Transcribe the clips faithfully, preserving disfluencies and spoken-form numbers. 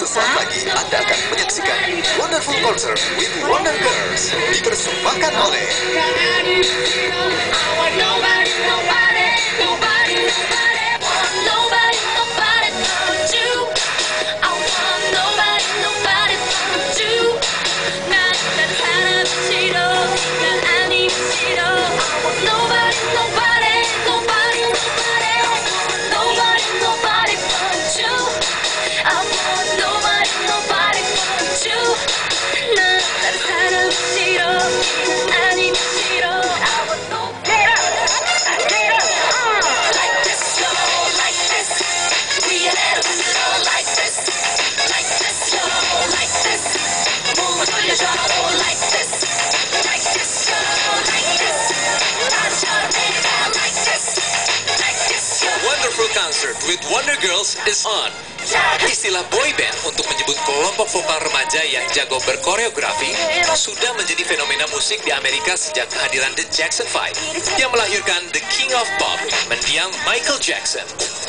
Sesaat lagi Anda akan menyaksikan Wonderful Concert with Wonder Girls, dipersembahkan oleh Wonderful Concert with Wonder Girls is on. Istilah boyband untuk menyebut kelompok vokal remaja yang jago berkoreografi sudah menjadi fenomena musik di Amerika sejak kehadiran The Jackson Five yang melahirkan The King of Pop, mendiang Michael Jackson.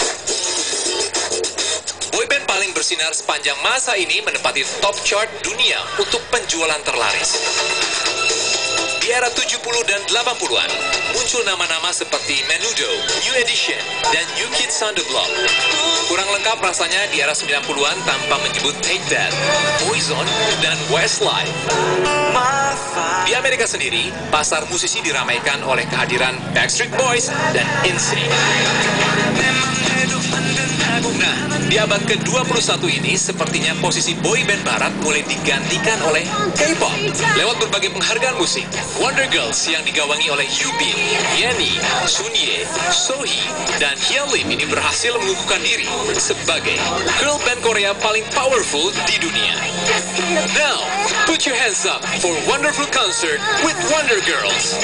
Boyband paling bersinar sepanjang masa ini menempati top chart dunia untuk penjualan terlaris. Di era tujuh puluh dan delapan puluhan, muncul nama-nama seperti Menudo, New Edition, dan New Kids on the Block. Kurang lengkap rasanya di era sembilan puluhan tanpa menyebut Take That, Poison, dan Westlife. Di Amerika sendiri, pasar musisi diramaikan oleh kehadiran Backstreet Boys dan N Sync. Nah, di abad ke dua puluh satu ini, sepertinya posisi boyband barat mulai digantikan oleh K-pop. Lewat berbagai penghargaan musik, Wonder Girls yang digawangi oleh Yubin, Yenny, Sunye, Sohee, dan Hyelim ini berhasil mengukuhkan diri sebagai girl band Korea paling powerful di dunia. Now, put your hands up for Wonderful Concert with Wonder Girls.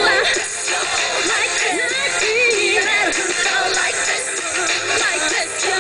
Like this.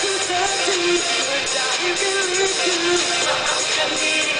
Ku sedih menjadi milikku. Maafkan diri